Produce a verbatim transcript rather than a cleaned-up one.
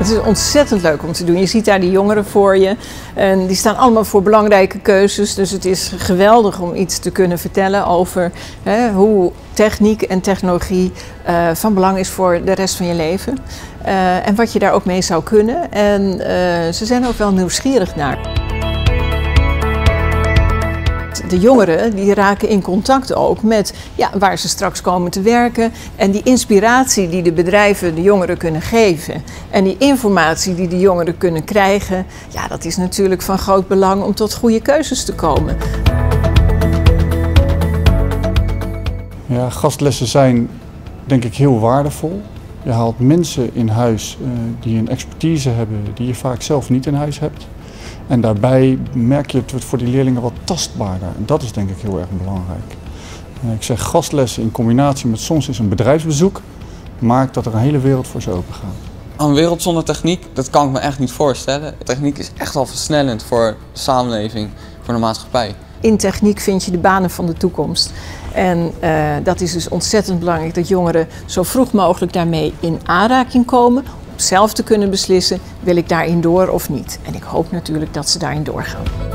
Het is ontzettend leuk om te doen. Je ziet daar die jongeren voor je en die staan allemaal voor belangrijke keuzes. Dus het is geweldig om iets te kunnen vertellen over hè, hoe techniek en technologie uh, van belang is voor de rest van je leven. Uh, en wat je daar ook mee zou kunnen. En uh, ze zijn ook wel nieuwsgierig naar. De jongeren die raken in contact ook met ja, waar ze straks komen te werken en die inspiratie die de bedrijven de jongeren kunnen geven en die informatie die de jongeren kunnen krijgen, ja, dat is natuurlijk van groot belang om tot goede keuzes te komen. Ja, gastlessen zijn denk ik heel waardevol. Je haalt mensen in huis uh, die een expertise hebben die je vaak zelf niet in huis hebt. En daarbij merk je het wordt voor die leerlingen wat tastbaarder. En dat is denk ik heel erg belangrijk. Ik zeg gastlessen in combinatie met soms eens een bedrijfsbezoek maakt dat er een hele wereld voor ze open gaat. Een wereld zonder techniek, dat kan ik me echt niet voorstellen. Techniek is echt wel versnellend voor de samenleving, voor de maatschappij. In techniek vind je de banen van de toekomst. En uh, dat is dus ontzettend belangrijk dat jongeren zo vroeg mogelijk daarmee in aanraking komen. Om zelf te kunnen beslissen, wil ik daarin door of niet. En ik hoop natuurlijk dat ze daarin doorgaan.